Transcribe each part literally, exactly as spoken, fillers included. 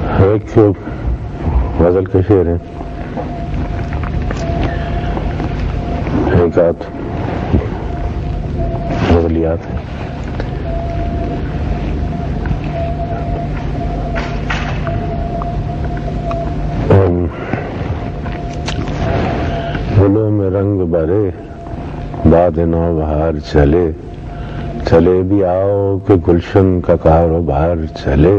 ایک غزل کے شعر ہیں، ایک آدھ غزلیات ہیں۔ گلوں میں رنگ بھرے باد نو بہار چلے، چلے بھی آؤ کہ گلشن کا کاروبار چلے۔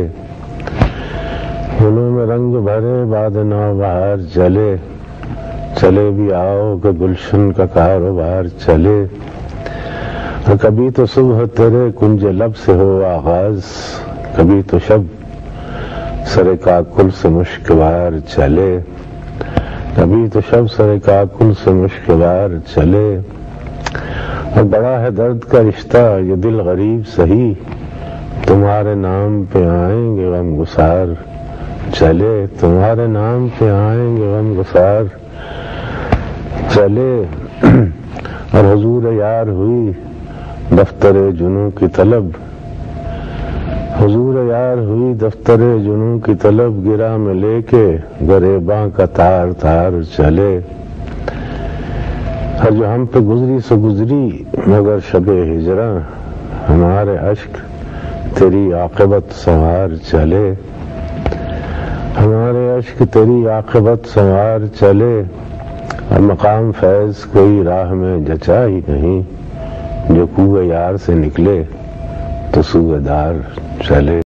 گلوں میں رنگ بھرے باد نو بہار چلے، چلے بھی آؤ کہ گلشن کا کاروبار چلے۔ کبھی تو صبح تیرے کنج لب سے ہو آغاز، کبھی تو شب سر کاکل سے مشک بار چلے، کبھی تو شب سر کاکل سے مشک بار چلے۔ اور بڑا ہے درد کا رشتہ یہ دل غریب سہی، تمہارے نام پہ آئیں گے غم گسار چلے، تمہارے نام پہ آئیں گے غم گسار چلے۔ اور حضور یار ہوئی دفتر جنوں کی طلب، حضور یار ہوئی دفتر جنوں کی طلب، گرا میں لے کے گریباں کا تار تار چلے۔ اور جو ہم پہ گزری سو گزری مگر شب ہجراں، ہمارے اشک تیری عاقبت سنوار چلے، ہمارے اشک تیری عاقبت سنوار چلے۔ اور مقام فیض کوئی راہ میں جچا ہی نہیں، جو کوہ یار سے نکلے تو سوئے دار چلے۔